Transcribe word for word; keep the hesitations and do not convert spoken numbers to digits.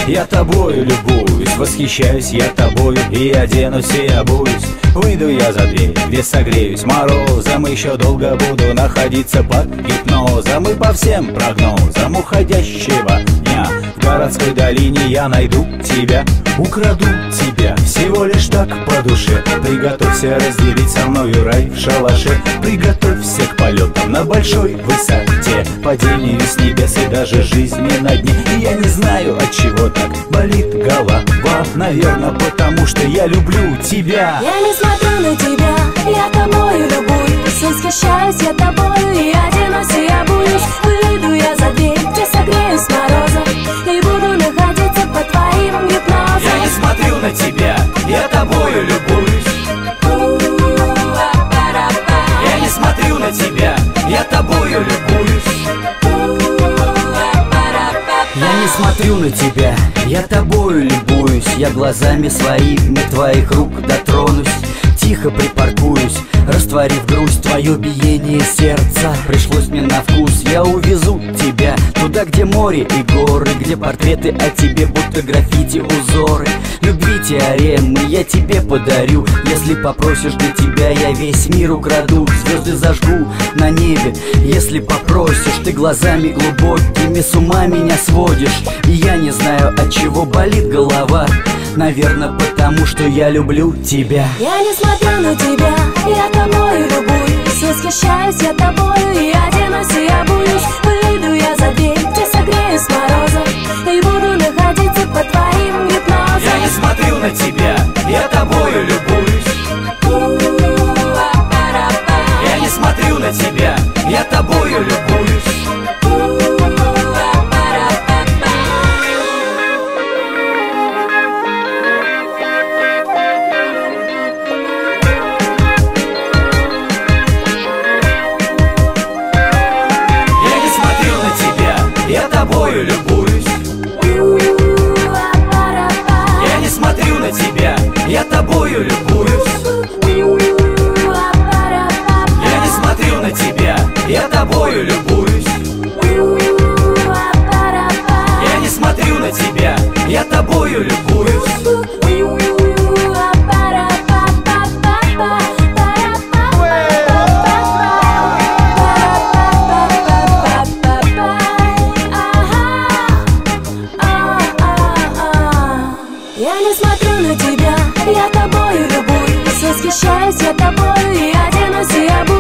Я тобою любуюсь, восхищаюсь я тобою. И оденусь, и обуюсь, выйду я за дверь, где согреюсь морозом. Еще долго буду находиться под гипнозом. И по всем прогнозам уходящего дня в городской долине я найду тебя, украду тебя, всего лишь так по душе. Приготовься разделить со мною рай в шалаше. Приготовься к полетам на большой высоте, падению с небес и даже жизни на дне. И я не знаю, от чего так болит голова. Наверное, потому что я люблю тебя. Я не смотрю на тебя, я тобою любуюсь. Восхищаюсь я тобою, и оденусь, и обуюсь. Выйду я за дверь, где согреюсь морозом, и буду находиться под твоим гипнозом. Я не смотрю на тебя, я тобою любуюсь. Я не смотрю на тебя, я тобою любуюсь. Я не смотрю на тебя, я тобою любуюсь. Я глазами своими твоих рук дотронусь. Тихо припаркуюсь, растворив грусть, твое биение сердца пришлось мне на вкус. Я увезу тебя туда, где море и горы, где портреты о тебе будто граффити узоры. Любви теоремы я тебе подарю. Если попросишь, для тебя я весь мир украду. Звезды зажгу на небе, если попросишь. Ты глазами глубокими с ума меня сводишь. И я не знаю, от чего болит голова. Наверное, потому что я люблю тебя. Я не смотрю на тебя, я тобою любуюсь. Восхищаюсь я тобою, и оденусь, и обуюсь. Выйду я за дверь, где согреюсь морозом, и буду находиться под твоим гипнозом. Я не смотрю на тебя, я тобою любуюсь. Я не смотрю на тебя, я тобою любуюсь. Я тобою любуюсь. Я не смотрю на тебя, я тобою любуюсь. Я не смотрю на тебя, я тобою любуюсь. Я не смотрю на тебя, я тобою любуюсь. Я не смотрю на тебя, я тобою любуюсь. Восхищаюсь я тобою, и оденусь, и обуюсь.